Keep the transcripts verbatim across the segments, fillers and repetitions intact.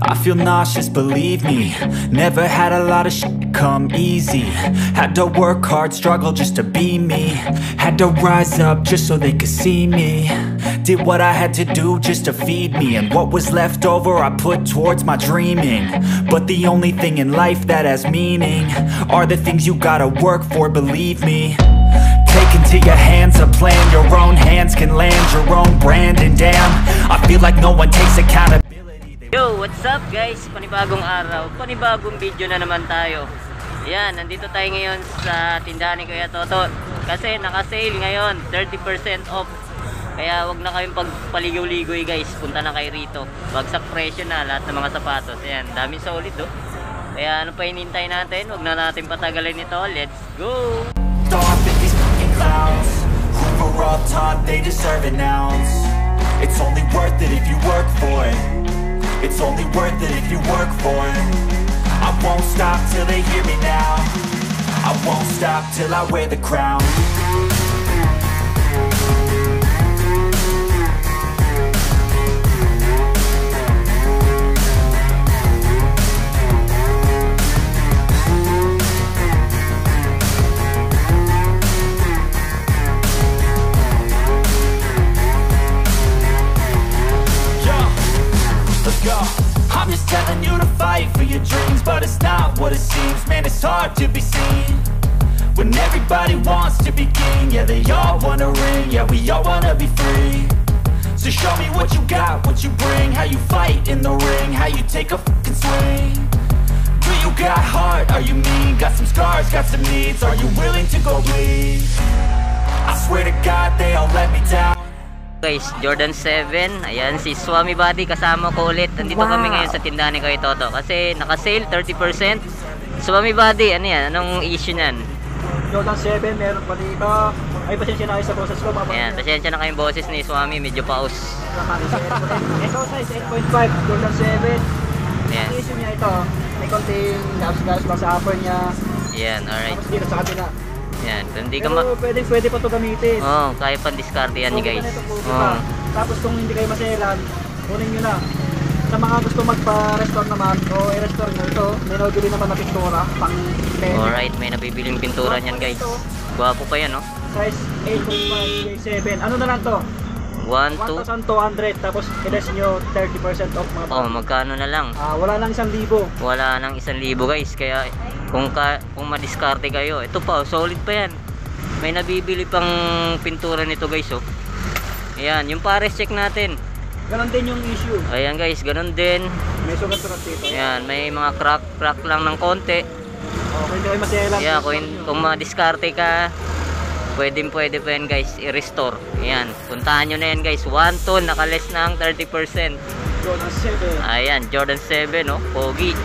I feel nauseous, believe me. Never had a lot of shit come easy. Had to work hard, struggle just to be me. Had to rise up just so they could see me. Did what I had to do just to feed me, and what was left over I put towards my dreaming. But the only thing in life that has meaning are the things you gotta work for, believe me. Take into your hands a plan, your own hands can land your own brand. And damn, I feel like no one takes accountability. Yo, what's up guys? Panibagong araw, panibagong video na naman tayo. Yan, nandito tayo ngayon sa tindahan ni Kuya Toto. Kasi naka-sale ngayon, thirty percent off. Kaya wag na kayong pagpaligoy-ligoy guys, punta na kayo rito. Bagsak presyo na lahat ng mga sapatos. Ayan, daming solid oh. Kaya ano pa hinihintay natin? Wag na natin patagalin ito. Let's go! Who were all taught they deserve an ounce. It's only worth it if you work for it. It's only worth it if you work for it. I won't stop till they hear me now. I won't stop till I wear the crown. I'm just telling you to fight for your dreams, but it's not what it seems. Man, it's hard to be seen when everybody wants to be king. Yeah, they all wanna ring, yeah, we all wanna be free. So show me what you got, what you bring, how you fight in the ring, how you take a fucking swing. Do you got heart, are you mean? Got some scars, got some needs, are you willing to go bleed? I swear to God, they all let me down. Guys, Jordan seven, ayan si Swami Body kasama ko ulit. Nandito wow. kami ngayon sa tindahan ni Kuya Toto kasi naka-sale thirty percent. Swami Body, ano yan? Anong issue niyan? Jordan seven, meron pa dito. Ay, pasensya na kayo sa boses ko. Ayan, pasensya na kayong boses ni Swami, medyo paus. Ito size eight point five, Jordan seven. Ayan. Ang issue niya ito, may konting gas-gas lang sa upper niya. Ayan, alright. Tapos dito sa kabila. Yan, hindi ka ma... pwede, pwede pa ito gamitin. Oo, oh, kaya pang discarte yan so, guys. Oh. Tapos kung hindi kayo maselan, kunin nyo na. Sa mga gusto magpa-restore naman, o i-restore nyo ito, may nabibili naman na pintura, pang ten. Alright, may nabibiling pintura niyan guys. Gwapo pa yan, no? Size eight point five, seven. Ano na lang to? one thousand two hundred, tapos i-less nyo thirty percent off mga oh, magkano na lang? Uh, wala nang isang libo. Wala nang isang libo guys, kaya kung, ka, kung madiskarte kayo, ito pa, solid pa yan. May nabibili pang pintura nito guys, oh. Ayan, yung pares check natin. Ganon din yung issue. Ayan guys, ganon din. May sugat-sugat dito. Ayan, may mga crack, crack lang ng konti. Oh, hindi kayo maselan. Ayan, kung, kung madiskarte ka, pwede pwede pa yan guys, i-restore. Ayan, puntahan nyo na yan guys. One ton, nakaless na ang thirty percent. Jordan seven. Ayan, Jordan seven, oh, pogi.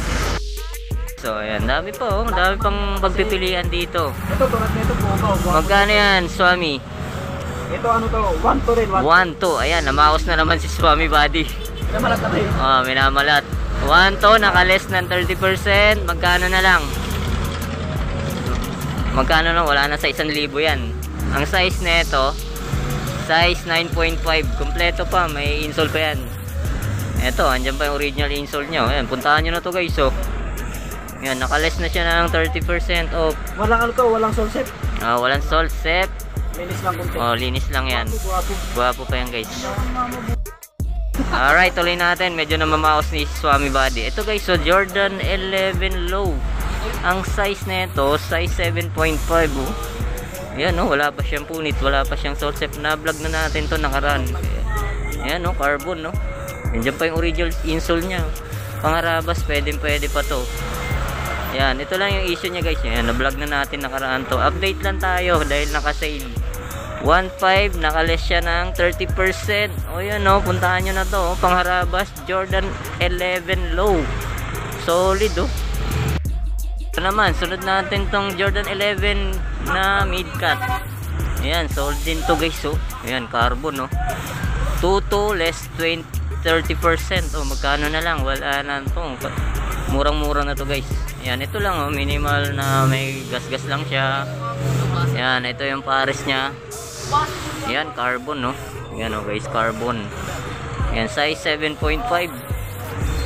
So, ayan, dami pa, oh. Dami pang pagpipilian dito. Ito, tulad nito po. Magkano yan, Swami? Ito, ano to? one to rin. one to. Ayan, namaos na naman si Swami Body. Minamalat na tayo. Oh, minamalat. one to, nakaless ng thirty percent. Magkano na lang? Magkano na? Wala na sa isang libo yan. Ang size nito, size nine point five. Kompleto pa, may insole pa yan. Eto, andyan pa yung original insole nyo. Ayan, puntahan nyo na to guys, oh. Yan, nakaless na siya ng thirty percent off. Walang ano to, walang sole set. Ah, walang sole set. Linis lang konti. Oh, linis lang yan. Guwapo pa yan guys. Alright, tuloy natin. Medyo namamaos ni Swami Body. Ito guys, so Jordan eleven low. Ang size nito, size seven point five, oh. Ayan, oh, wala pa siyang punit, wala pa siyang sole set. Na-vlog na natin to nakaraan. Ayan, oh, carbon, no. Nandiyan pa yung original insole niya. Pangarabas, pwede pwede pa to. Yan, ito lang yung issue niya guys. Yan, na-vlog na natin nakaraan to. Update lang tayo dahil naka-sale. one five, nakaless siya ng thirty percent. O yan, no, puntahan nyo na to. Oh. Pangharabas, Jordan eleven low. Solid, oh. Ito naman, sunod natin tong Jordan eleven na mid-cut. Ayan, solid din to guys, oh. Ayan, carbon, oh. two to less twenty, thirty percent. Oh, magkano na lang? Wala na to. Murang-mura na to guys. Yan, ito lang, oh, minimal na may gas-gas lang siya. Yan, ito yung pares niya. Yan, carbon, no. Yan, oh guys, carbon. Yan, size seven point five.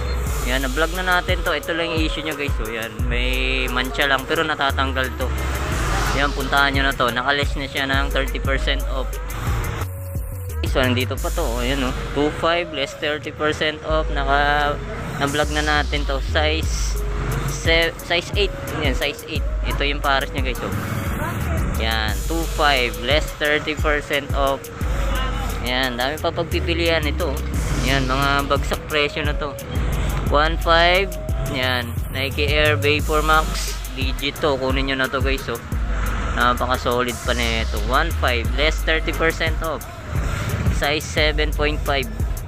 Yan, na-vlog na natin to. Ito lang yung issue nyo guys. So, yan, may mancha lang pero natatanggal to. Yan, puntahan nyo na to. Nakaless na siya ng thirty percent off. So, nandito pa to. O, yan o. two five less thirty percent off. Naka, na-vlog na natin to. Size, size eight. Yan, size eight. Ito yung pares niya guys. O. Yan, two five less thirty percent off. Yan, dami pa pagpipilian ito. Yan, mga bagsak presyo na to. one five. Yan, Nike Air Vapor Max. Legit to. Kunin nyo na to guys. O. Napaka solid pa na ito. one five less thirty percent off. Size seven point five.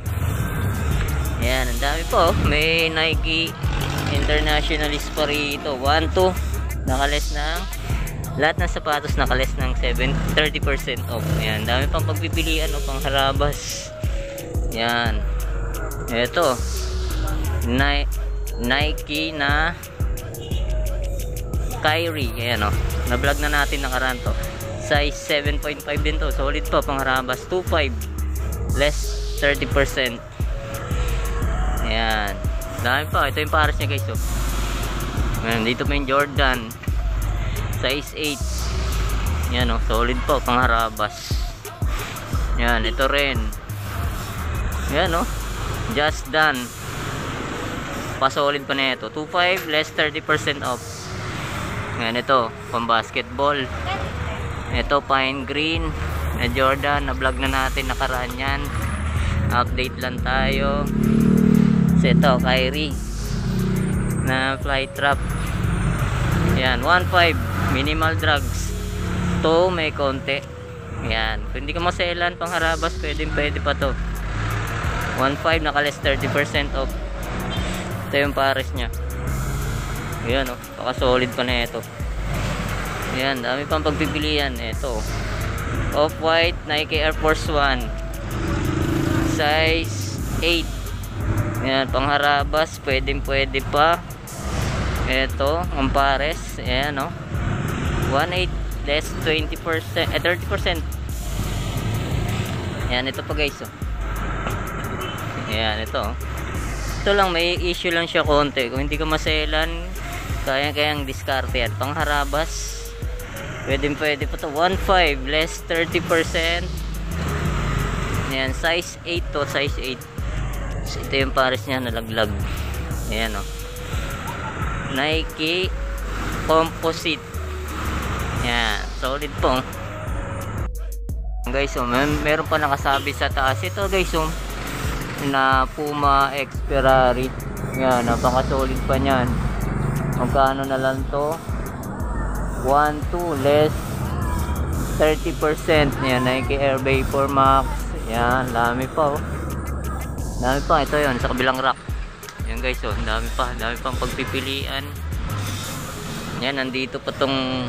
Yan, ang dami po. May Nike Internationalist pa rito. one two. Nakales ng lahat ng sapatos nakales ng thirty percent off. Yan, dami pang pagpipilian o pang harabas. Yan. Ito. Ni Nike na Kyrie. Ayan o. Na-vlog na natin nakaraan to. Size seven point five din to. Solid pa pang harabas. two five. Less thirty percent. Ayan. Dami pa. Ito yung pares niya guys. Oh. Ayan. Dito pa yung Jordan. Size eight. Ayan o. Solid pa pang harabas. Ayan. Ito rin. Ayan o. Just done. Pa-solid pa na ito. two five less thirty percent off. Ayan ito. Pang basketball. Ito pine green. Na Jordan, na vlog na natin nakaraan yan. Update lang tayo. So ito, Kyrie na fly trap. Yan, one five minimal drugs. To may konti. Yan, kung hindi ka maselan pang harabas, pwede pwede pa to. one five nakales thirty percent off. Ito yung pares nya. Yan o, oh, baka solid pa na ito. Yan, dami pang pagpipilian. Ito Off-White Nike Air Force One size eight. Yan, pangharabas, pwedeng pwede pa. Ito, ang pares. Ayan o, one eight less twenty percent, eh thirty percent. Yan, ito pa guys oh. Yan, ito ito lang, may issue lang siya konti. Kung hindi ka maselan, kaya kayang diskarte yan. Pangharabas, pwedeng pwede pa to. one five less thirty percent. Yan, size eight to, size eight. So, ito yung pares niya, nalaglag. Ayan o, Nike Composite. Yan, solid po guys. So, may, meron pa nakasabi sa taas. Ito guys, so, na Puma X Ferrari. Yan, napaka solid pa nyan. Magkano na lang to? one two less thirty percent. Yan, Nike Air Vapor Max. Yan, dami pa oh. Dami pa. Ito yun, sa kabilang rack. Yan guys oh, dami pa. Dami pang pagpipilian. Yan, nandito pa tong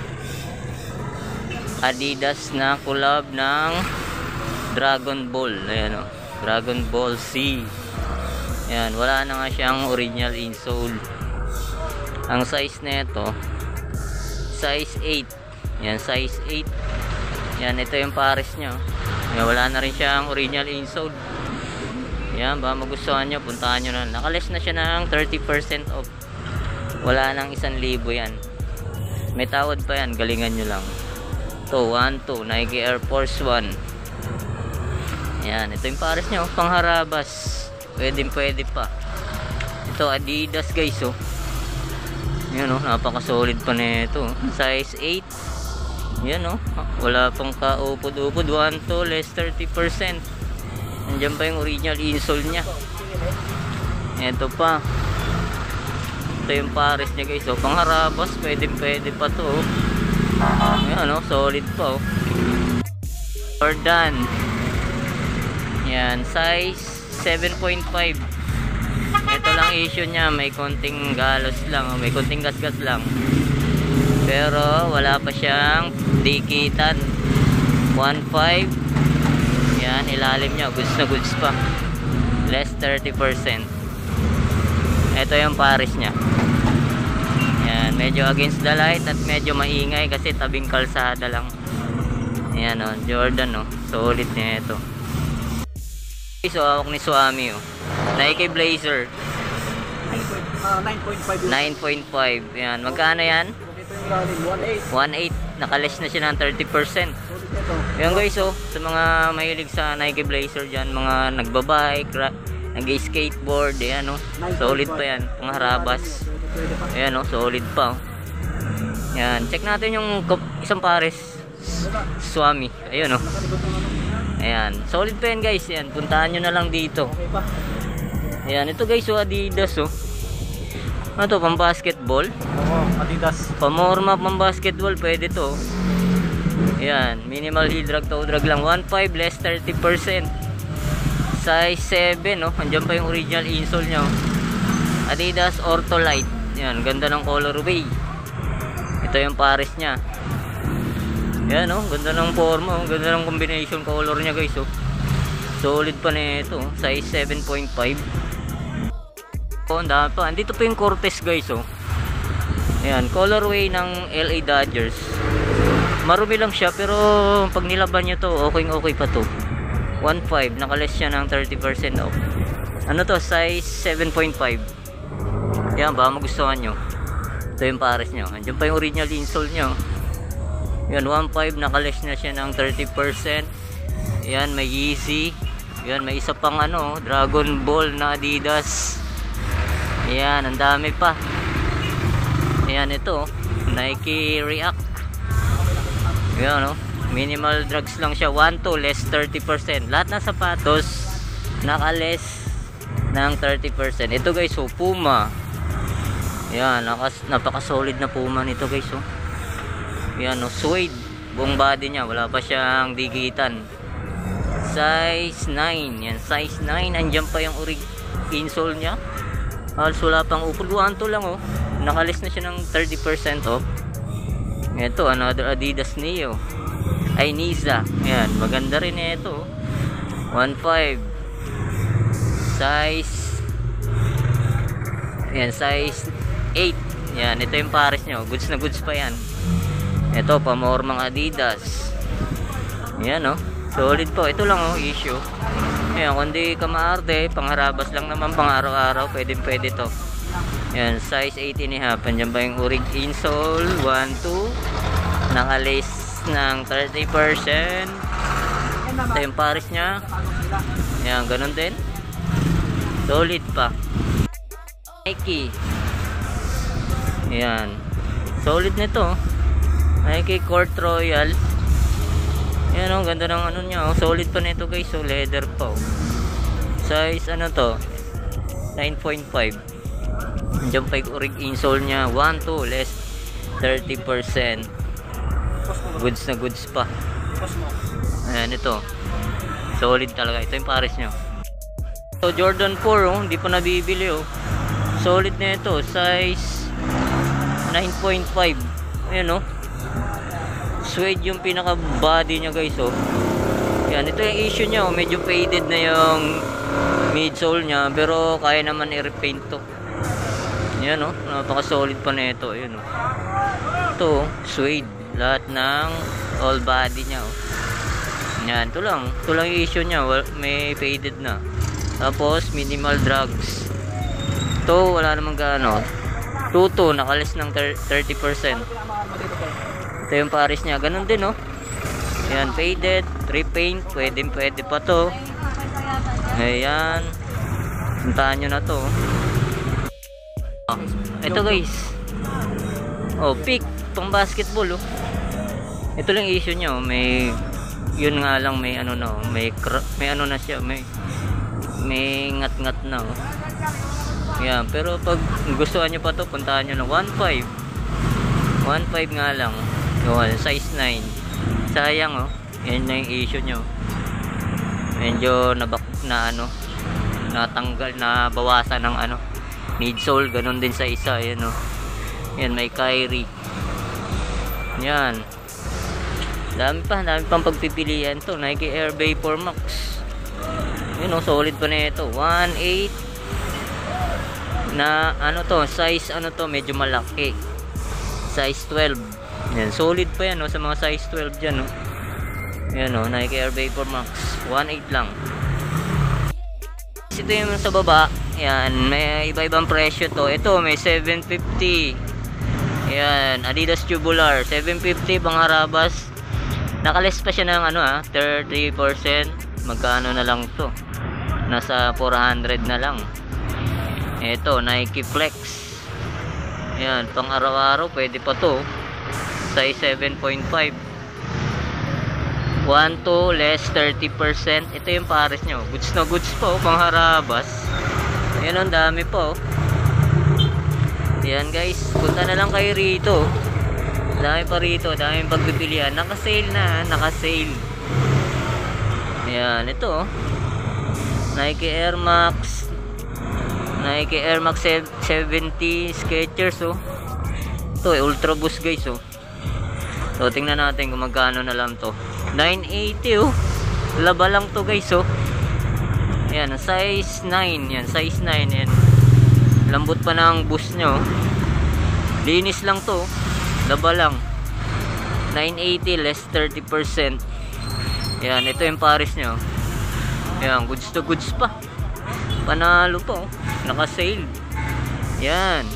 Adidas na collab ng Dragon Ball. Ayan oh, Dragon Ball Z. Yan, wala na nga siyang original insole. Ang size na ito size eight. Yan, size eight. Yan, ito yung pares nyo. Yan, wala na rin siyang original insole. Yan, baka magustuhan nyo, puntahan nyo na. Nakales na siya ng thirty percent off. Wala nang isang libo yan. May tawad pa yan, galingan nyo lang. Ito, one two Nike Air Force One. Yan, ito yung pares nyo, pangharabas. Pwede pwede pa. Ito, Adidas guys oh. Yan oh, napaka-solid pa na ito. Size eight. Yan oh, wala pang kaupod-upod. one two less thirty percent. Nandiyan pa yung original insole nya. Ito pa. Ito yung pares nya guys oh, pangharabas, pwede pwede pa to oh. Yan oh, solid pa oh. Jordan. Yan, size seven point five. Ito lang issue nya, may konting galos lang, may konting gasgas lang. Pero wala pa siyang dikitan. one five. Yan, ilalim nya, goods na goods pa. Less thirty percent. Ito yung pares nya. Yan, medyo against the light at medyo maingay kasi tabing kalsada lang. Yan o, Jordan o, solid niya ito. So, hawak ni Swami oh. Nike Blazer. nine point five. nine point five. Yan. Magkano yan? Ito yung lalim, one eight. one eight. Nakalis na siya ng thirty percent. Solid ito. Yan guys, oh, sa mga mahilig sa Nike Blazer dyan, mga nagbabike, nag-skateboard, yan, oh. Solid pa yan. Pangharabas. Ayan, oh, solid pa, oh. Yan. Check natin yung isang pares. Swami. Ayun, oh. Ayan. Solid pa yan guys. Yan. Puntahan nyo na lang dito. Okay pa. Ayan. Ito guys, oh, Adidas, oh. Ano to? Pang basketball? Oo, Adidas. Pamorma pang basketball. Pwede to. Ayan. Minimal heel drag, toe drag lang. one five less thirty percent. Size seven, oh. Andiyan pa yung original insole nya, oh. Adidas Ortholite. Ayan. Ganda ng colorway. Ito yung pares nya. Ayan, oh. Ganda ng forma, oh. Ganda ng combination color nya guys, oh. Solid pa na ito, oh. Size seven point five. Oh, ang dami pa. Andito pa yung Cortez guys, oh. Ayan, colorway ng L A Dodgers. Marumi lang siya, pero pag nilaban nyo to, okay okay pa to. one five, nakaless siya ng thirty percent off. Ano to? Size seven point five. Ayan, baka magustuhan nyo. Ito yung pares nyo. Andiyan pa yung original insole nyo. Ayan, one five, nakaless na siya ng thirty percent. Ayan, may Yeezy. Ayan, may isa pang ano, Dragon Ball na Adidas. Ayan, ang dami pa. Ayan, ito Nike React. Ayan, no? Minimal drugs lang siya. one two less thirty percent. Lahat ng sapatos naka-less ng thirty percent. Ito guys, oh, Puma. Ayan, napaka-solid na Puma nito guys, oh. Ayan, oh, suede. Buong body niya, wala pa siyang digitan. Size nine. Yan, size nine. Andiyan pa yung ori insole niya. Halos wala pang upod. one two lang, oh. Nakalis na siya ng thirty percent off. Ito, another Adidas Neo. Ay, Niza. Yan, maganda rin ito. one five. Size. Yan, size eight. Yan, ito yung pares nyo. Goods na goods pa yan. Ito, pamormang Adidas. Yan, oh. Solid po. Ito lang, oh, issue. Ayan, kung di ka maarte, pangharabas lang naman, pang araw-araw, pwede pwede to. Ayan, size eight and a half. Andiyan ba yung orig insole? one two. Naka-lace ng thirty percent. Ito yung pares nya. Ayan, ganun din. Solid pa. Nike. Ayan. Solid nito. Nike Court Royal. Ayan, oh, ganda ng ano nya, oh. Solid pa nito guys, so leather pa, oh. Size ano to, nine point five. Diyan pa yung orig insole nya, one two less thirty percent. Goods na goods pa. Ayan, ito solid talaga. Ito yung pares nyo. So Jordan four, oh, hindi pa nabibili, oh. Solid na ito, size nine point five. Ayan, oh, suede yung pinaka body nya guys, oh. Yan, ito yung issue nya, oh. Medyo faded na yung midsole nya, pero kaya naman i-repaint to. Yan, oh, napaka solid pa na ito. Yan, oh. Ito, oh, suede. Lahat ng all body nya, oh. Yan, ito lang. Ito lang yung issue nya, may faded na. Tapos minimal drugs. Ito, wala namang gaano. two two, nakalis ng thirty percent. Ito yung pares niya, ganun din, oh. Ayan, faded, repaint, pwede pwede pa to. Ayan, puntahan nyo na to. Oh, ito guys, oh, pick pang basketball, oh. Ito lang issue nyo, may yun nga lang, may ano na, may may ano na siya, may may ngat-ngat na, oh. Ayan, pero pag gustuhan nyo pa to, puntahan nyo na one five. one five nga lang. Yun, size nine. Sayang, oh. Yan na yung issue nyo. Medyo nabak na ano, natanggal, na bawasan ng ano, midsole. Ganun din sa isa. Yan, oh. Yan, may Kyrie. Yan. Dami pa, dami pang pagpipilian to. Nike Air Vapor Max. Yun, oh, solid pa na ito. one eight. Na ano to, size ano to, medyo malaki. Size twelve. Yan, solid pa yan, oh, sa mga size twelve dyan, oh. Yan, oh, Nike Air Vapor Max, one eight lang. Ito yung sa baba, Yan, may iba-ibang presyo to. Ito, may seven fifty. Yan, Adidas Tubular, seven fifty pangharabas. Nakaless pa siya ng ano ah, thirty percent. Magkano na lang to? Nasa four hundred na lang. Ito, Nike Flex. Yan, pang araw-araw pwede pa to. Size seven point five. one to less thirty percent. Ito yung pares nyo. Goods na goods po, pangharabas. Yan, ang dami po. Yan guys, punta na lang kayo rito. Dami pa rito, dami pagpipilian. Naka-sale na, naka-sale. Yan, ito. Nike Air Max. Nike Air Max seventy Skechers, oh. Ito, eh, Ultra Boost guys, oh. So, tingnan natin kung magkano na lang to. nine eighty, oh. Laba lang to guys, oh. Yan, size nine. Yan, size nine. Yan. Lambot pa ng boost nyo. Linis lang to. Laba lang. nine eighty less thirty percent. Yan, ito yung pares nyo. Yan, goods to goods pa. Panalo to. Naka-sale. Yan.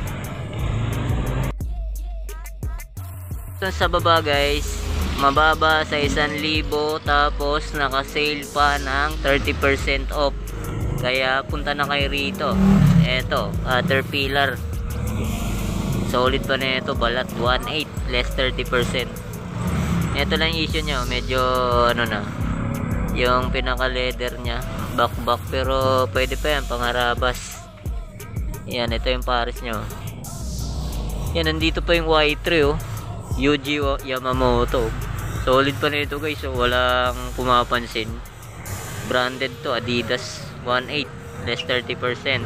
Ito sa baba guys. Mababa sa isang libo. Tapos naka-sale pa ng thirty percent off. Kaya punta na kayo rito. Eto, Caterpillar. Solid pa na ito, balat one eight less thirty percent. Ito lang issue nyo, medyo ano na, yung pinaka leather nya back back, pero pwede pa yan, pangarabas. Yan, ito yung pares nyo. Yan, nandito pa yung Y three, oh. U G Yamamoto. Solid pa na ito guys, so walang pumapansin. Branded to, Adidas one eight less thirty percent.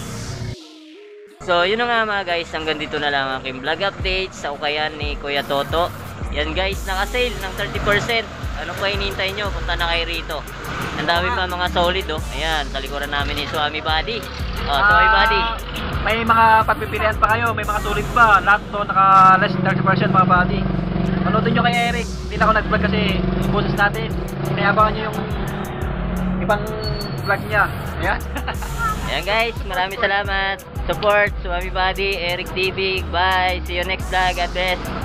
So yun na nga mga guys, hanggang dito na lang aking vlog update sa ukayan ni Kuya Toto. Yan guys, naka-sale ng thirty percent. Ano pa hinihintay nyo? Punta na kayo rito. Ang dami pa mga solid, oh. Ayan, sa likuran namin ni Swami Buddy. Oh, Swami Buddy. May mga pagpipilian pa kayo, may mga solid pa. Lahat to naka less thirty percent mga buddy. Panoodin nyo kay Eric. Hindi na ako nag-vlog kasi boses natin. Kaya abangan nyo yung ibang vlog niya. Ayan. Ayan guys, maraming salamat. Support, Swami Buddy, Eric T V. Bye. See you next vlog. God bless.